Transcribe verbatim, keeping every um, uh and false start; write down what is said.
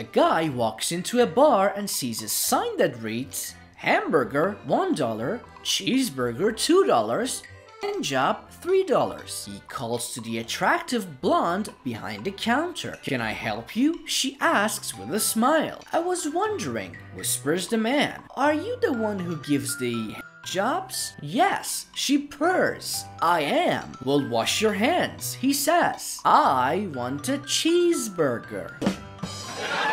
guy walks into a bar and sees a sign that reads, hamburger one dollar, cheeseburger two dollars, and job three dollars. He calls to the attractive blonde behind the counter. "Can I help you?" she asks with a smile. "I was wondering," whispers the man, "are you the one who gives the jobs?" "Yes," she purrs. "I am." "Well, wash your hands," he says. "I want a cheeseburger."